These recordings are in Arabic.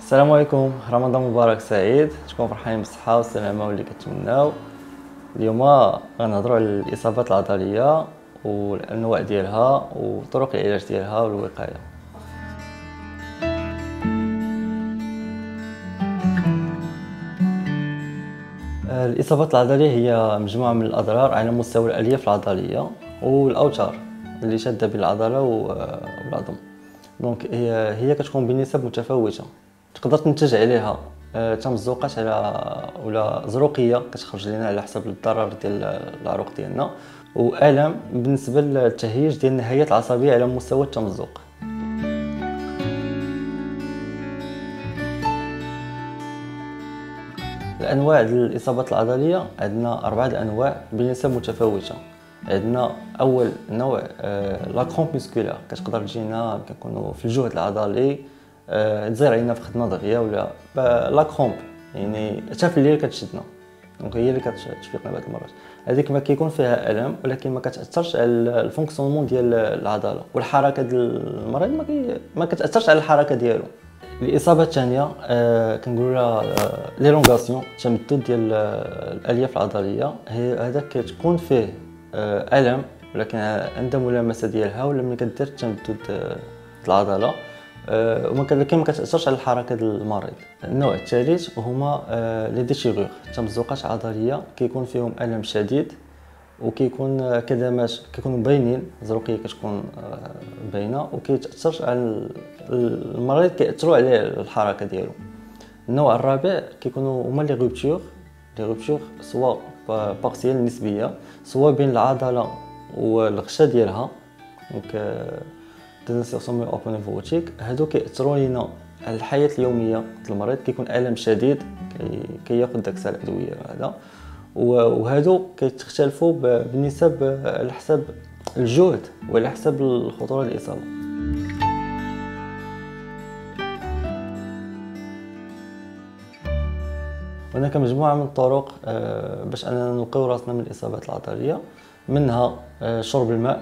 السلام عليكم، رمضان مبارك سعيد. تكونوا فرحانين بالصحه والسلامه واللي كتمناو. اليوم غنهضروا على الاصابات العضليه والانواع ديالها وطرق العلاج ديالها والوقايه. الاصابات العضليه هي مجموعه من الاضرار على مستوى الالياف العضليه والاوتار اللي شاده بين العضله والعظم. دونك هي كتكون بنسب متفاوته، تقدر تنتج عليها تمزقات على ولا زروقيه كتخرج لنا على حسب الضرر ديال العروق ديالنا، والم بالنسبه للتهيج ديال النهايات العصبيه على مستوى التمزق. الانواع ديال الاصابات العضليه عندنا 4 انواع بنسب متفاوته. عندنا اول نوع لا كرومب ميسكولار، كتقدر تجينا كنكونوا في الجهد العضلي، تزير علينا في خدنا دغيا ولا لا كرومب، يعني حتى في الليل كتشدنا. دونك هي اللي كتفيقنا بعض المرات. هذيك ما كيكون فيها الم ولكن ما كتاثرش على الفونكسيونمون ديال العضله والحركه ديال المريض، ما كتاثرش على الحركه ديالو. الاصابه الثانيه كنقولوا لها ليلونغاسيون، تمدد ديال الالياف العضليه. هذاك كتكون فيه الم ولكن عند ملامسه ديالها ولا ملي كدير تمدد العضله ولكن ما كتاثرش على الحركه ديال المريض. النوع الثالث هما لي ديشيغور، تمزقات عضليه كيكون فيهم الم شديد وكيكون كدمات كيكونوا باينين، زروقيه كتكون باينه وكيتاثرش على المريض، كيأثروا عليه الحركه ديالو. النوع الرابع كيكونوا هما لي روبتور سواء بارسيال نسبيه، سواء بين العضله والغشا ديالها، دونك ديزانسيرسيون اوبن نيفروتيك. هادو كيأثروا لينا على الحياه اليوميه ديال المريض، كيكون الم شديد كياخذ داك الادويه هذا، وهادو كيتختلفوا بالنسب على حسب الجهد وعلى حسب الخطوره الاصابه. هناك مجموعه من الطرق باش اننا نوقيو راسنا من الاصابات العضليه، منها شرب الماء.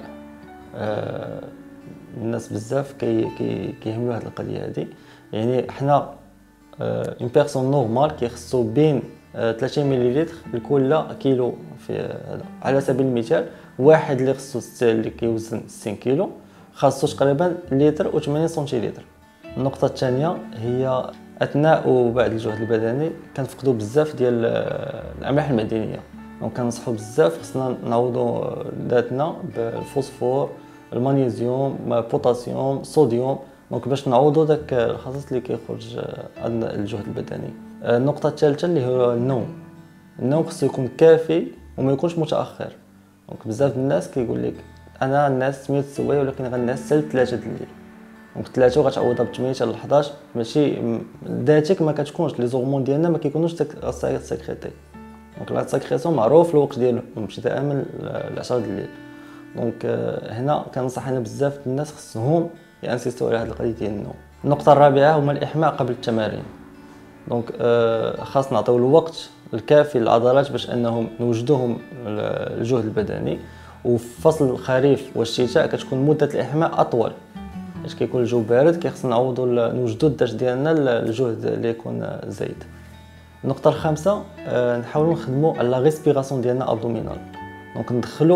الناس بزاف كيهملوا هذه القضيه هذه، يعني حنا اون بيرسون نورمال كيخصو بين 30 مليلتر لكل كيلو في هذا. على سبيل المثال واحد اللي خصو اللي كيوزن 60 كيلو خاصو تقريبا لتر و80 سنتيلتر. النقطه الثانيه هي اثناء وبعد الجهد البدني كنفقدوا بزاف ديال الاملاح المعدنيه، دونك كنصحوا بزاف خصنا نعوضوا ذاتنا بالفوسفور، المغنيسيوم، بوتاسيوم، صوديوم، دونك باش نعوضوا داك الخصائص اللي كيخرج عند الجهد البدني. النقطه الثالثه اللي هو النوم خصو يكون كافي وما يكونش متاخر. دونك بزاف الناس كيقول لك انا الناس 8 السوايع ولكن غنعس حتى 3 د الليل، دونك 3 وغتعوضها ب 8 حتى ل 11. ماشي ذاتك ما كتكونش لي زورمون ديالنا ما كيكونوش ساكريتي، دونك لا ساكريسيون معروف الوقت ديالهم ابتداء من 10 د الليل. دونك هنا كنصح انا بزاف الناس خصهم يانسيستو على هذه القضيه ديال النوم. النقطه الرابعه هما الاحماء قبل التمارين. دونك خاص نعطيو الوقت الكافي للعضلات باش انهم نوجدوهم الجهد البدني، وفي فصل الخريف والشتاء كتكون مده الاحماء اطول باش كيكون الجو بارد، كيخصنا نعوضوا نوجدوا الدرج ديالنا الجهد اللي يكون زايد. النقطه الخامسه نحاولوا نخدموا لا ريسبيراسيون ديالنا ابدومينال، دونك ندخلوا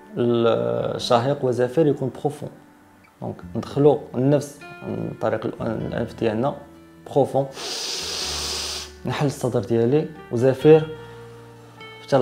الشهيق وزفير يكون بروفون، دونك ندخلوا النفس عن طريق الانف ديالنا بروفون، نحل الصدر ديالي وزفير حتى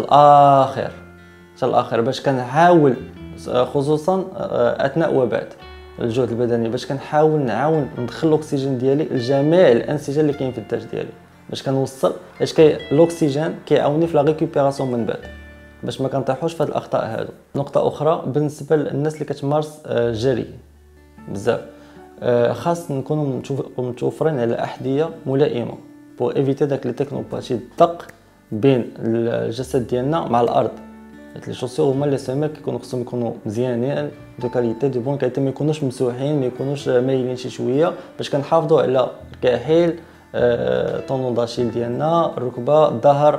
الاخر باش كنحاول خصوصا اثناء وبعد الجهد البدني باش كنحاول نعاون ندخل الاكسجين ديالي لجميع الانسجه اللي كاين في الدرج ديالي، باش كنوصل الاكسجين كيعاوني في لا ريكوبيراسيون من بعد باش ما كنطيحوش في هاد الاخطاء هادو. نقطه اخرى بالنسبه للناس اللي كتمارس الجري بزاف، خاص نكونوا متوفرين على احذيه ملائمه بور ايفيتي داك لي تكنوباتي الدق بين الجسد ديالنا مع الارض. لي شوسور هما لي سيمير كيكونوا خصهم يكونوا مزيانين دو كاليتي دو بون كاليتي، ما يكونوش مسوحين، ما يكونوش مايلين شي شويه، باش كنحافظوا على الكاحل، طونون داشيل ديالنا، الركبه، الظهر.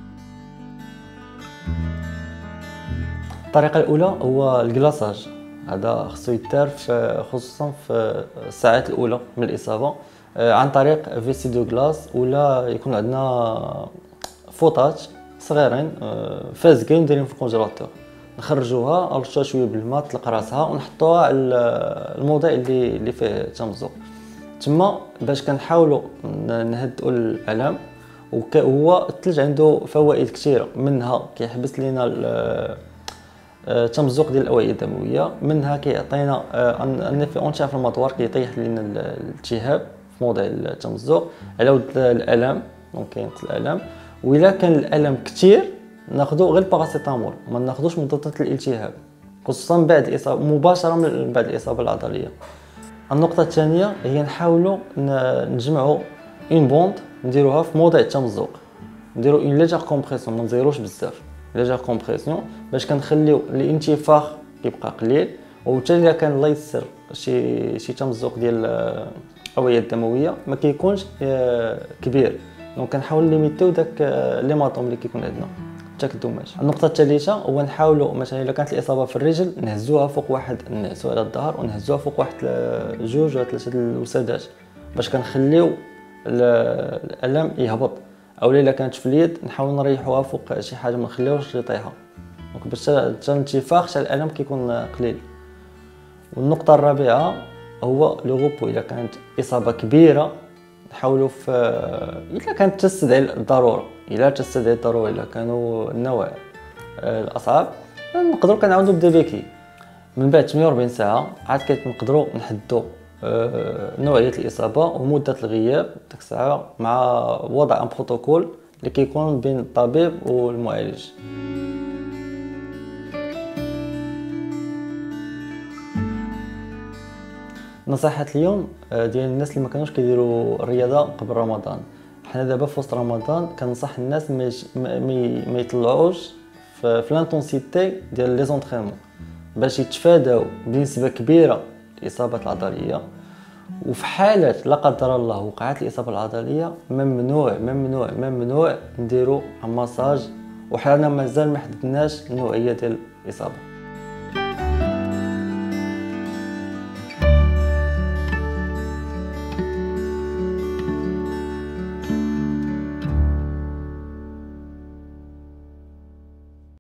الطريقه الاولى هو الكلاصاج. هذا خصو يدار خصوصا في الساعات الاولى من الاصابه عن طريق فيسي دو غلاس، ولا يكون عندنا فوطات صغيرين فازكين دايرين في الكونجيلاتور، نخرجوها نرشوها شويه بالماء تطلق راسها ونحطوها على الموضع اللي فيه تمزق تما باش كنحاولوا نهدئوا الالم. وهو الثلج عنده فوائد كثيره، منها كيحبس لينا التمزق ديال الاوعيه الدمويه، منها كيعطينا ان في اونتي انفلاماتوار كيطيح لينا الالتهاب في موضع التمزق على ود الالم. دونك كاين الالم، وإلا كان الالم كثير ناخذوا غير باراسيتامول، ما ناخذوش مضادات الالتهاب خصوصا بعد الاصابه مباشره من بعد الاصابه العضليه. النقطه الثانيه هي نحاولوا نجمعوا اون بوند نديروها في موضع التمزق، نديروا اون ليجير كومبريسيون، ما نزيروش بزاف، ليجير كومبريسيون باش كنخليو الانتفاخ كيبقى قليل. وحتى الا كان الله يسر شي تمزق ديال الاوعيه الدمويه ما كيكونش كبير، دونك كنحاول ليميتيو داك ليماتوم اللي كيكون عندنا حتى كدوماج. النقطه الثالثه هو نحاولوا مثلا الا كانت الاصابه في الرجل نهزوها فوق واحد، نعسوا على الظهر ونهزوها فوق واحد جوج ولا ثلاثه الوسادات باش كنخليو الالم يهبط. او الا كانت في اليد نحاول نريحوها فوق شي حاجه ما نخليوش يطيحها، دونك باش حتى الانتفاخ تاع الالم كيكون قليل. والنقطه الرابعه هو لو غوبو، الا كانت اصابه كبيره نحاولوا في الا كانت تستدعي الضروره، الا كانوا النوع الاصعب نقدروا كنعاودوا بدابيكي. من بعد 48 ساعه عاد كنقدروا نحدوا نوعيه الاصابه ومده الغياب ديك الساعه مع وضع ان بروتوكول اللي كيكون بين الطبيب والمعالج. نصيحة اليوم ديال الناس اللي ما كانوش كيديروا الرياضه قبل رمضان، حنا دابا في وسط رمضان كنصح الناس ما يطلعوش في لانتونسيتي ديال لي زونطرينمون باش يتفاداو بنسبه كبيره الاصابات العضليه. وفي حاله لا قدر الله وقعت الاصابه العضليه ممنوع نديروا مساج، وحنا مازال ما حددناش النوعيه ديال الاصابه.